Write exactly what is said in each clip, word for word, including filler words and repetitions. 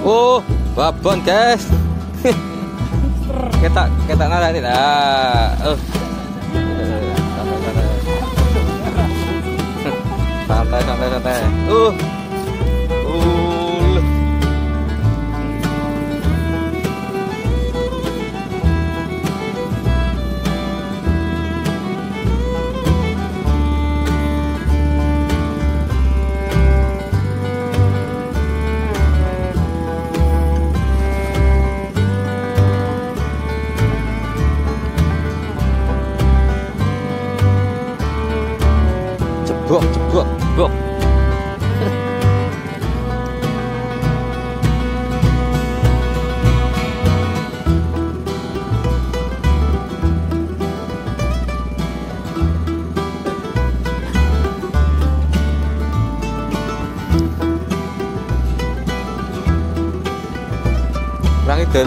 Oh, babon guys. Kita kita ngarani lah. Oh. Santai santai santai. Uh. Uh. Jeblok, jeblok, jeblok. Kurang idul.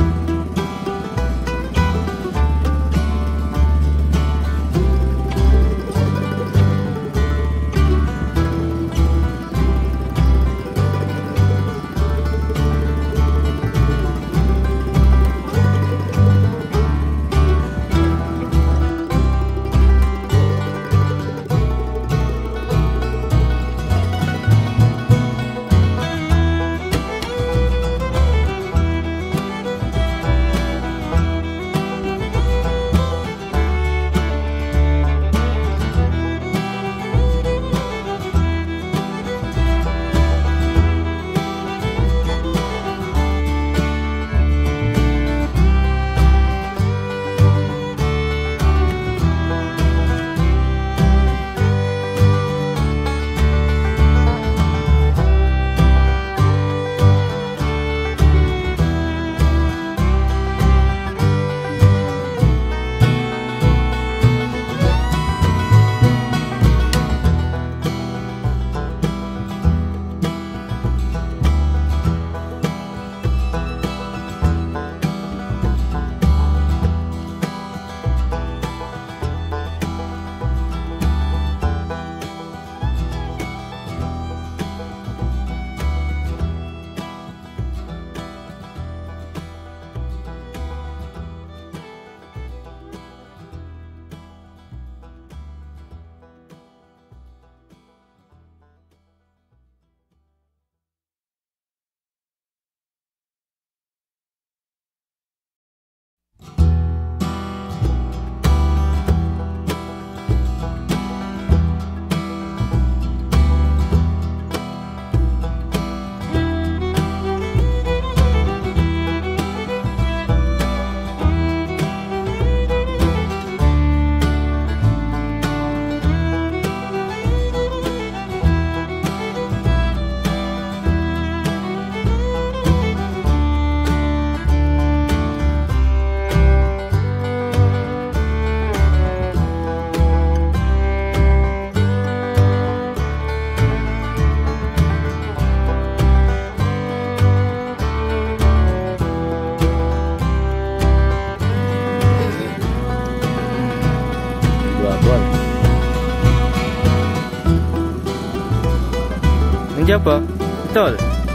Apa? Betul.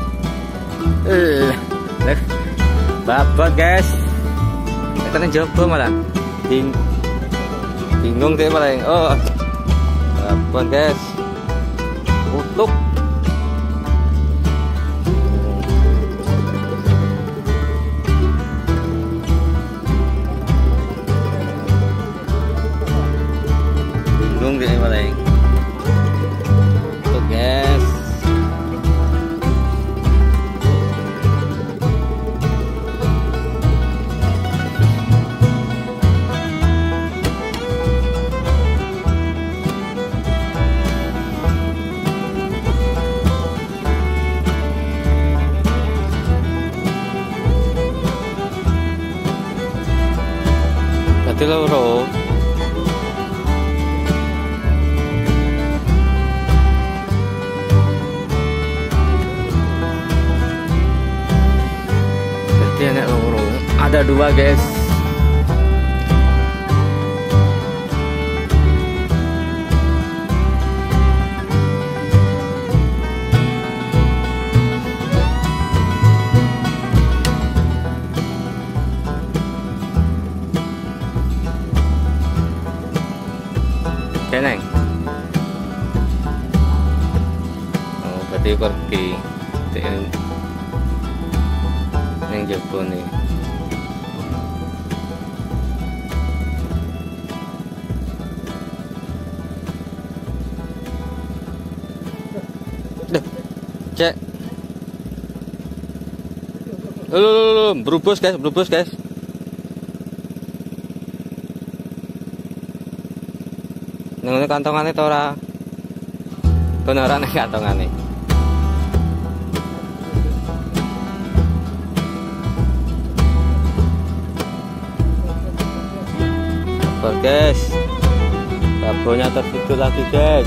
Eh, babon guys. Kita njobo malah. Bing bingung deh malah. Oh. Babon guys. Utuk. Bingung deh malah. Utuk guys. Loro. Berarti anak loro. Ada dua guys. Tadi pergi yang jebol nih. Duh, cek. Loh, berubus guys, berubus guys. Nengone kantongane ta ora? Beneran nek kantongane. Sabar guys. Kabelnya tertutup lagi guys.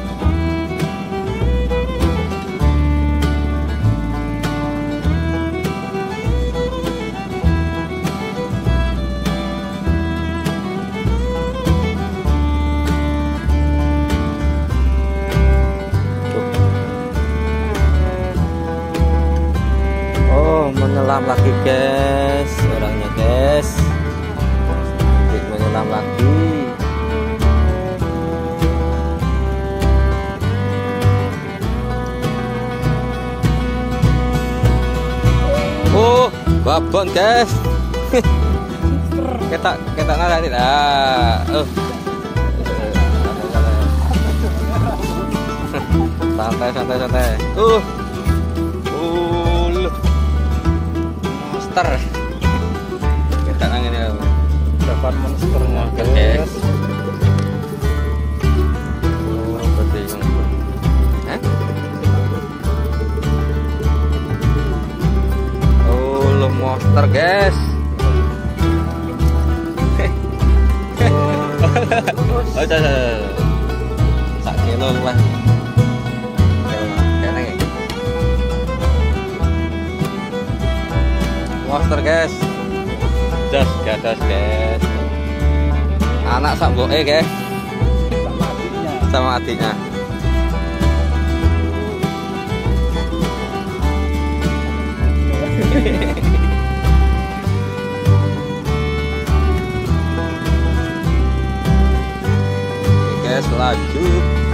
Menyelam lagi guys, orangnya guys, nanti menyelam lagi. Oh, babon guys. kita kita nggak ah, uh. santai santai santai. Uh, uh. Monster. Kita angin ya. Dapat monsternya guys. Oh, berarti yang Hah? Oh, lo monster guys. Oh, caca. Sak kilo lah. Monster guys, das gadas guys, anak samboe guys, sama adiknya. Sama adiknya. Oke guys, lanjut.